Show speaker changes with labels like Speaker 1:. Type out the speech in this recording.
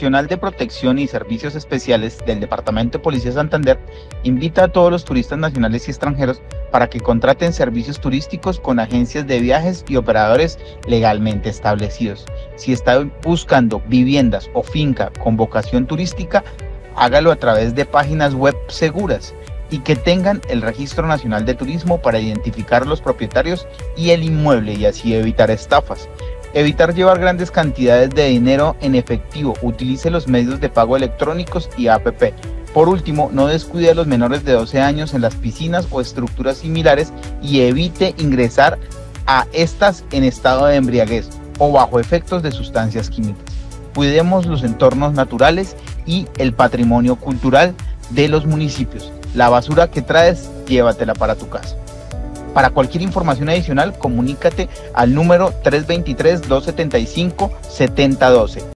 Speaker 1: Seccional de Protección y Servicios Especiales del Departamento de Policía de Santander invita a todos los turistas nacionales y extranjeros para que contraten servicios turísticos con agencias de viajes y operadores legalmente establecidos. Si está buscando viviendas o finca con vocación turística, hágalo a través de páginas web seguras y que tengan el Registro Nacional de Turismo para identificar los propietarios y el inmueble y así evitar estafas. Evitar llevar grandes cantidades de dinero en efectivo. Utilice los medios de pago electrónicos y APP. Por último, no descuide a los menores de 12 años en las piscinas o estructuras similares y evite ingresar a estas en estado de embriaguez o bajo efectos de sustancias químicas. Cuidemos los entornos naturales y el patrimonio cultural de los municipios. La basura que traes, llévatela para tu casa. Para cualquier información adicional, comunícate al número 323-275-7012.